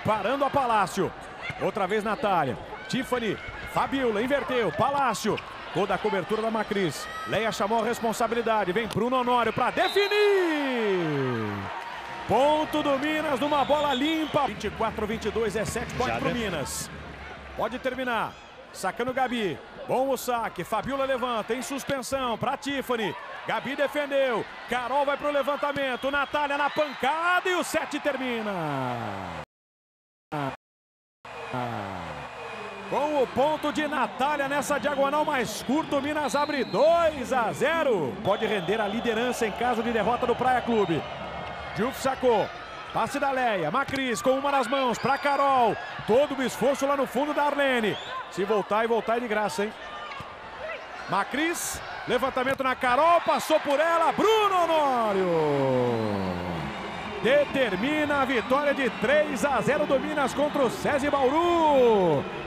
parando a Palácio. Outra vez Natália. Tiffany, Fabiola, inverteu. Palácio. Toda a cobertura da Macris. Leia chamou a responsabilidade. Vem Bruno Honório para definir. Ponto do Minas numa bola limpa. 24-22 é 7 pontos para o Minas. Pode terminar. Sacando Gabi. Bom o saque. Fabiola levanta em suspensão para Tiffany. Gabi defendeu. Carol vai para o levantamento. Natália na pancada e o 7 termina. Com o ponto de Natália nessa diagonal mais curta, o Minas abre 2-0. Pode render a liderança em caso de derrota do Praia Clube. Diouf sacou. Passe da Leia. Macris com uma nas mãos para Carol. Todo o esforço lá no fundo da Arlene. Se voltar e voltar é de graça, hein? Macris. Levantamento na Carol. Passou por ela. Bruno Honório. Determina a vitória de 3-0 do Minas contra o SESI Bauru.